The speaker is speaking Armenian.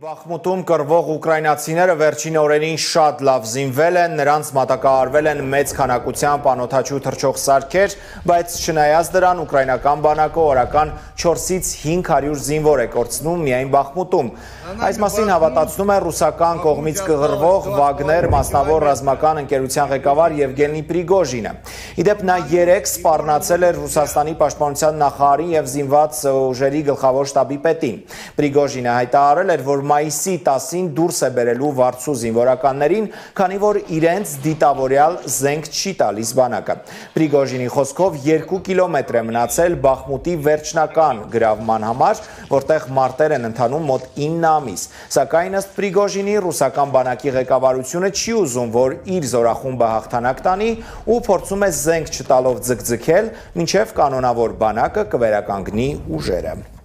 Բախմուտում կռվող ուկրաինացիները վերջին օրերին շատ լավ զինվել են, նրանց մատակարարվել են մեծ քանակությամբ անօդաչու թռչող սարքեր, բայց չնայած դրան ուկրաինական բանակը օրական 4-ից 500 զինվոր է կորցնում միայն Բախմուտում։ Այս մասին հավատացնում է ռուսական կողմից կղռվող Վագներ մասնավոր ռազմական ընկերության ղեկավար Եվգենի Պրիգոժինը։ Իդեպ նա երեկ սպառնացել էր Ռուսաստանի պաշտպանության նախարարին եւ զինված ուժերի գլխավոր շտաբի պետին։ Պրիգոժինը հայտարարել էր, որ մայիսի 10-ին դուրս է բերելու վարձու զինվորականներին, քանի որ իրենց դիտավորյալ զենք չի տալիս բանակը։ Պրիգոժինի խոսքով 2 կիլոմետր է մնացել Բախմուտի վերջնական գրավման համար, որտեղ մարտեր են ընթանում մոտ 9 ամիս։ Սակայն ըստ Պրիգոժինի ռուսական բանակի ղեկավարությունը չի ուզում, որ իր զորախումբը հաղթանակ տանի ու փորձում է զենք չտալով ձգձգել, մինչև կանոնավոր բանակը կվերականգնի ուժերը։